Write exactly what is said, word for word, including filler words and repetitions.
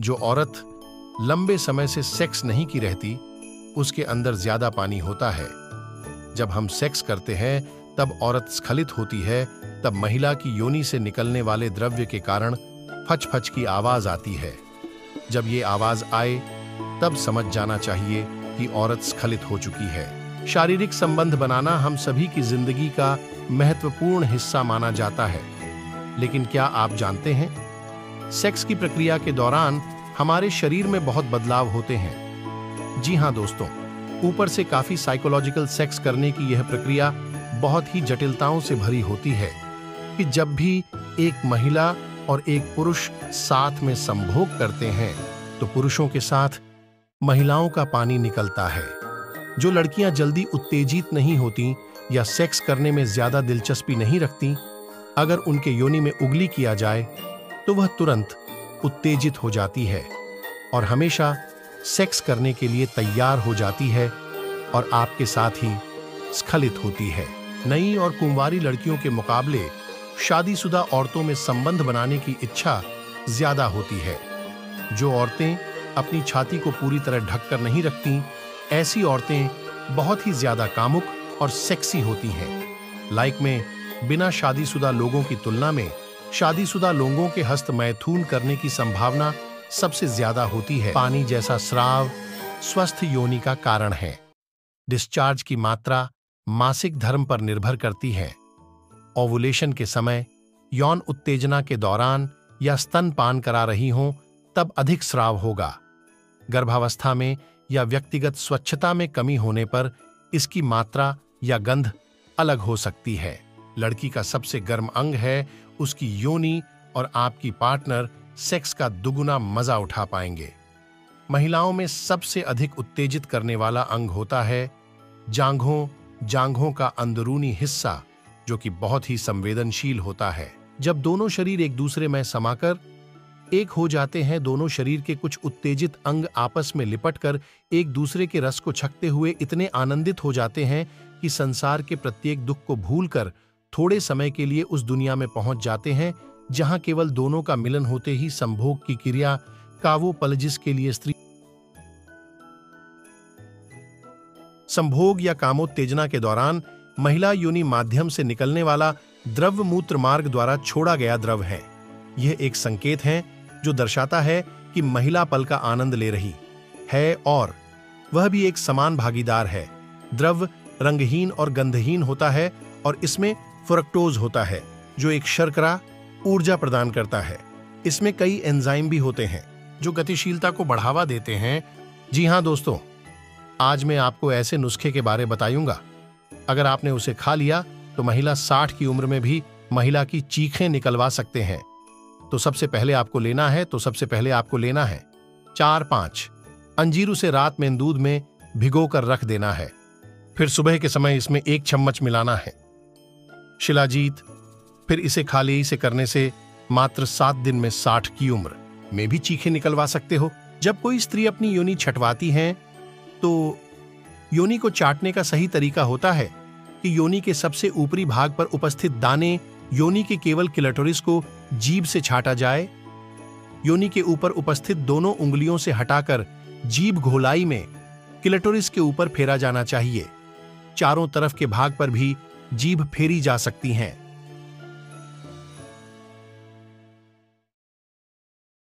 जो औरत लंबे समय से सेक्स नहीं की रहती, उसके अंदर ज्यादा पानी होता है। जब हम सेक्स करते हैं तब औरत स्खलित होती है, तब महिला की योनि से निकलने वाले द्रव्य के कारण फच फच की आवाज आती है। जब ये आवाज आए तब समझ जाना चाहिए कि औरत स्खलित हो चुकी है। शारीरिक संबंध बनाना हम सभी की जिंदगी का महत्वपूर्ण हिस्सा माना जाता है, लेकिन क्या आप जानते हैं, सेक्स की प्रक्रिया के दौरान हमारे शरीर में बहुत बदलाव होते हैं। जी हां दोस्तों, ऊपर से काफी साइकोलॉजिकल सेक्स करने की यह प्रक्रिया बहुत ही जटिलताओं से भरी होती है कि जब भी एक महिला और एक पुरुष साथ में संभोग करते हैं तो पुरुषों के साथ महिलाओं का पानी निकलता है। जो लड़कियां जल्दी उत्तेजित नहीं होती या सेक्स करने में ज्यादा दिलचस्पी नहीं रखती, अगर उनके योनि में उंगली किया जाए तो वह तुरंत उत्तेजित हो जाती है और हमेशा सेक्स करने के लिए तैयार हो जाती है और आपके साथ ही स्खलित होती है। नई और कुंवारी लड़कियों के मुकाबले शादीशुदा औरतों में संबंध बनाने की इच्छा ज्यादा होती है। जो औरतें अपनी छाती को पूरी तरह ढककर नहीं रखती, ऐसी औरतें बहुत ही ज्यादा कामुक और सेक्सी होती हैं। लाइक में बिना शादीशुदा लोगों की तुलना में शादीशुदा लोगों के हस्त मैथुन करने की संभावना सबसे ज्यादा होती है। पानी जैसा स्राव स्वस्थ योनि का कारण है। डिस्चार्ज की मात्रा मासिक धर्म पर निर्भर करती है। ओवुलेशन के समय, यौन उत्तेजना के दौरान या स्तनपान करा रही हों तब अधिक स्राव होगा। गर्भावस्था में या व्यक्तिगत स्वच्छता में कमी होने पर इसकी मात्रा या गंध अलग हो सकती है। लड़की का सबसे गर्म अंग है उसकी योनि और आपकी पार्टनर सेक्स का दुगुना मजा उठा पाएंगे। महिलाओं में सबसे अधिक उत्तेजित करने वाला अंग होता है जांघों जांघों का अंदरूनी हिस्सा, जो कि बहुत ही संवेदनशील होता है। जब दोनों शरीर एक दूसरे में समाकर एक हो जाते हैं, दोनों शरीर के कुछ उत्तेजित अंग आपस में लिपटकर एक दूसरे के रस को छकते हुए इतने आनंदित हो जाते हैं कि संसार के प्रत्येक दुख को भूलकर थोड़े समय के लिए उस दुनिया में पहुंच जाते हैं जहां केवल दोनों का मिलन होते ही संभोग की क्रिया कावोपलजिस के लिए स्त्री संभोग या कामोत्तेजना के दौरान महिला योनि माध्यम से निकलने वाला द्रव मूत्र मार्ग द्वारा छोड़ा गया द्रव है। यह एक संकेत है जो दर्शाता है कि महिला पल का आनंद ले रही है और वह भी एक समान भागीदार है। द्रव रंगहीन और गंधहीन होता है और इसमें फ्रक्टोज होता है जो एक शर्करा ऊर्जा प्रदान करता है। इसमें कई एंजाइम भी होते हैं जो गतिशीलता को बढ़ावा देते हैं। जी हां दोस्तों, आज मैं आपको ऐसे नुस्खे के बारे बताऊंगा, अगर आपने उसे खा लिया तो महिला साठ की उम्र में भी महिला की चीखें निकलवा सकते हैं। तो सबसे पहले आपको लेना है तो सबसे पहले आपको लेना है चार पांच अंजीर से रात में दूध में भिगो कर रख देना है। फिर सुबह के समय इसमें एक चम्मच मिलाना है शिलाजीत। फिर इसे खाली से करने से मात्र सात दिन में साठ की उम्र में भी चीखें निकलवा सकते हो। जब कोई स्त्री अपनी योनि छटवाती है तो योनि को चाटने का सही तरीका होता है कि योनि के सबसे ऊपरी भाग पर उपस्थित दाने योनि के केवल क्लिटोरिस को जीभ से छाटा जाए। योनि के ऊपर उपस्थित दोनों उंगलियों से हटाकर जीभ घोलाई में क्लिटोरिस के ऊपर फेरा जाना चाहिए। चारों तरफ के भाग पर भी जीभ फेरी जा सकती हैं।